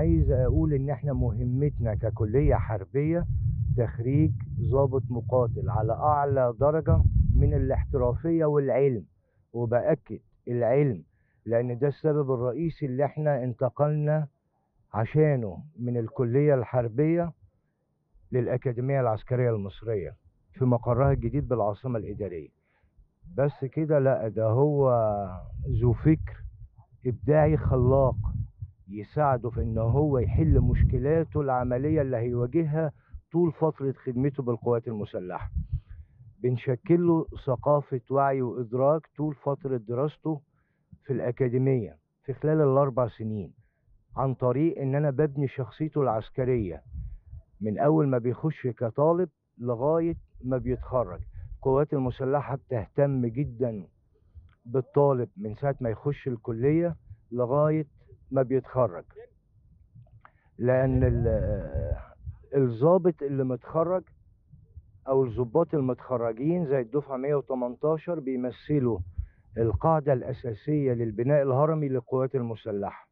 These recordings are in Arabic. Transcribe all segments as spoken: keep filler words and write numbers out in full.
عايز اقول ان احنا مهمتنا ككلية حربية تخريج ضابط مقاتل على اعلى درجة من الاحترافية والعلم. وبأكد العلم، لان ده السبب الرئيسي اللي احنا انتقلنا عشانه من الكلية الحربية للأكاديمية العسكرية المصرية في مقرها الجديد بالعاصمة الإدارية. بس كده لا، ده هو ذو فكر إبداعي خلاق يساعده في إن هو يحل مشكلاته العملية اللي هيواجهها طول فترة خدمته بالقوات المسلحة. بنشكل له ثقافة وعي وإدراك طول فترة دراسته في الأكاديمية في خلال الأربع سنين، عن طريق إن أنا ببني شخصيته العسكرية من أول ما بيخش كطالب لغاية ما بيتخرج. القوات المسلحة بتهتم جدا بالطالب من ساعة ما يخش الكلية لغاية ما بيتخرج، لأن ال- الضابط اللي متخرج أو الضباط المتخرجين زي الدفعة مية وتمنتاشر بيمثلوا القاعدة الأساسية للبناء الهرمي للقوات المسلحة.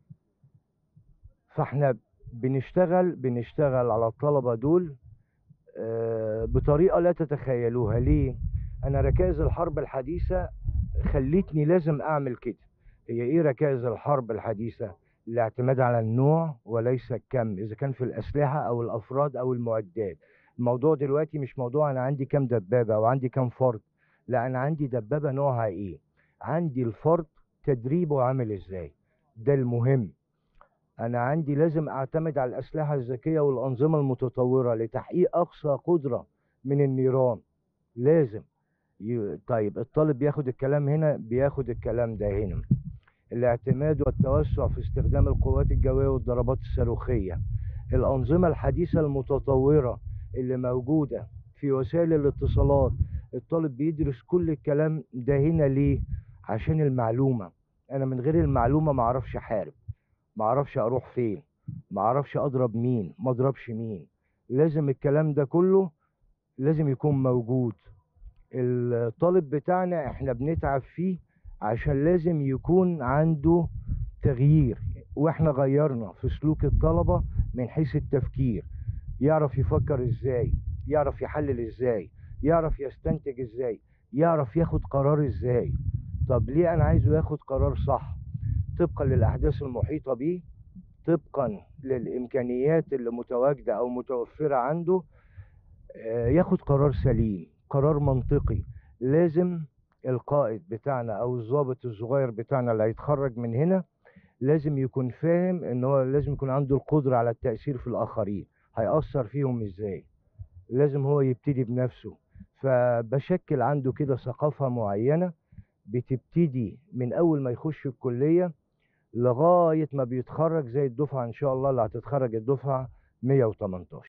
فاحنا بنشتغل بنشتغل على الطلبة دول آه، بطريقة لا تتخيلوها. ليه؟ أنا ركائز الحرب الحديثة خلتني لازم أعمل كده. هي إيه ركائز الحرب الحديثة؟ الاعتماد على النوع وليس الكم، إذا كان في الأسلحة أو الأفراد أو المعدات. الموضوع دلوقتي مش موضوع أنا عندي كام دبابة أو عندي كام فرد، لا، أنا عندي دبابة نوعها إيه، عندي الفرد تدريبه عامل إزاي، ده المهم. أنا عندي لازم أعتمد على الأسلحة الذكية والأنظمة المتطورة لتحقيق أقصى قدرة من النيران. لازم ي... طيب الطالب بياخد الكلام هنا، بياخد الكلام ده هنا. الاعتماد والتوسع في استخدام القوات الجوية والضربات الصاروخية، الأنظمة الحديثة المتطورة اللي موجودة في وسائل الاتصالات. الطالب بيدرس كل الكلام ده هنا. ليه؟ عشان المعلومة. أنا من غير المعلومة معرفش أحارب، معرفش اروح فين، معرفش اضرب مين، ما اضربش مين. لازم الكلام ده كله لازم يكون موجود. الطالب بتاعنا احنا بنتعب فيه عشان لازم يكون عنده تغيير، واحنا غيرنا في سلوك الطلبة من حيث التفكير. يعرف يفكر ازاي، يعرف يحلل ازاي، يعرف يستنتج ازاي، يعرف ياخد قرار ازاي. طب ليه انا عايزه ياخد قرار صح طبقا للاحداث المحيطة بيه، طبقا للإمكانيات اللي متواجدة أو متوفرة عنده. آه، ياخد قرار سليم، قرار منطقي. لازم القائد بتاعنا أو الضابط الصغير بتاعنا اللي هيتخرج من هنا لازم يكون فاهم إن هو لازم يكون عنده القدرة على التأثير في الآخرين. هيأثر فيهم إزاي؟ لازم هو يبتدي بنفسه. فبشكل عنده كده ثقافة معينة بتبتدي من أول ما يخش الكلية لغاية ما بيتخرج، زي الدفعة إن شاء الله اللي هتتخرج الدفعة مية وتمنتاشر.